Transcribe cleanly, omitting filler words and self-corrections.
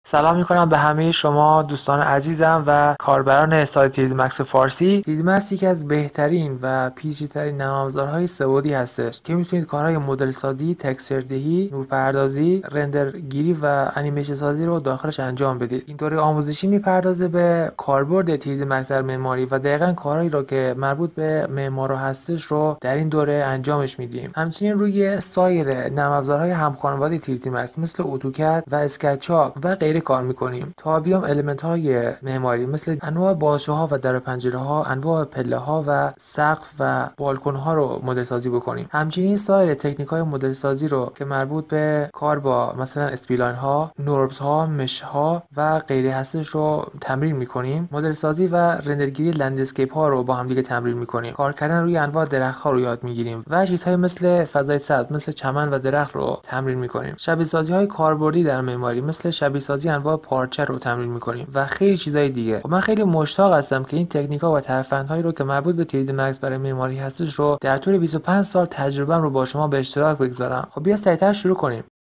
سلام میکنم به همه شما دوستان عزیزم و کاربران سایت 3D Max فارسی. 3D Max یکی از بهترین و پیچیده‌ترین نرم افزارهای سه‌بعدی هستش که میتونید کارهای مدل سازی، تکسچر دهی، نورپردازی، رندر گیری و انیمیشن سازی رو داخلش انجام بدید. این دوره آموزشی میپردازه به کاربرد 3D Max در معماری و دقیقاً کارهایی رو که مربوط به معمارا هستش رو در این دوره انجامش میدیم. همچنین روی سایر نرم افزارهای همخانواده 3D Max مثل اتوکد و اسکچاپ و غیره کار میکنیم تا بیام المنت های معماری مثل انواع بازوها و در پنجره ها، انواع پله ها و سقف و بالکن ها رو مدل سازی بکنیم. همچنین سایر تکنیک های مدل سازی رو که مربوط به کار با مثلا اسپلاین ها، نوربز ها، مش ها و غیره هستش رو تمرین میکنیم. مدل سازی و رندرگیری لندسکیپ ها رو با هم دیگه تمرین میکنیم. کار کردن روی انواع درخت ها رو یاد میگیریم و چیزهای مثل فضای سبز مثل چمن و درخت رو تمرین میکنیم. شبیه سازی های کاربردی در معماری مثل شبیه سازی انواع پارچه رو تمرین میکنیم و خیلی چیزای دیگه. من خیلی مشتاق هستم که این تکنیک‌ها و ترفندهایی رو که مربوط به 3D Max برای معماری هستش رو در طول 25 سال تجربه‌ام رو با شما به اشتراک بگذارم. خب بیا سریعتر شروع کنیم.